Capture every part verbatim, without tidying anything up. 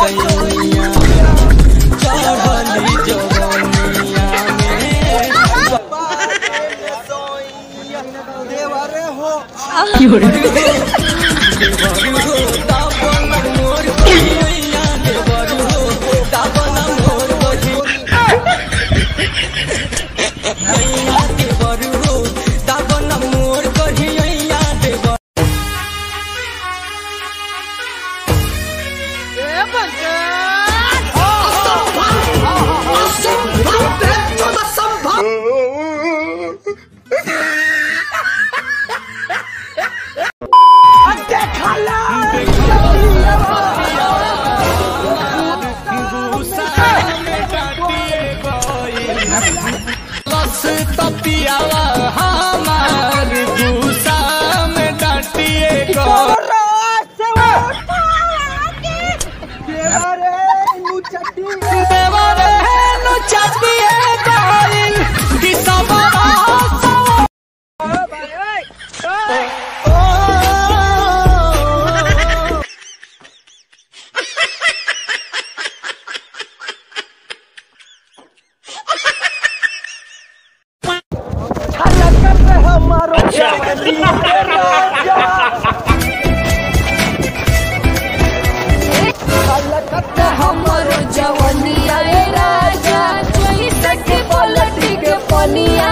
सैया चढ़ली जवनिया में देवरे हो देवरे हो दाबन मोर कहिया देवरे हो दाबन मोर कहिया देवरे हो दाबन मोर कहिया देवरे तपियावा हमार गुस्सा में डांटिए गो देवरे नु चटिए गइल दिसमरा हमरो जवनिया राजा जोई सके पलटी के पनिया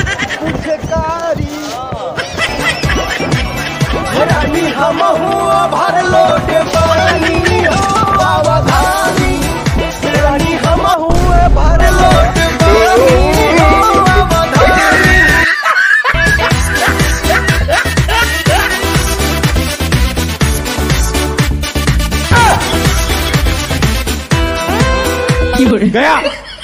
रानी हम हुआ भर लोट पानी अवधानी रानी हम हुए भर लोट पानी अवधानी गया।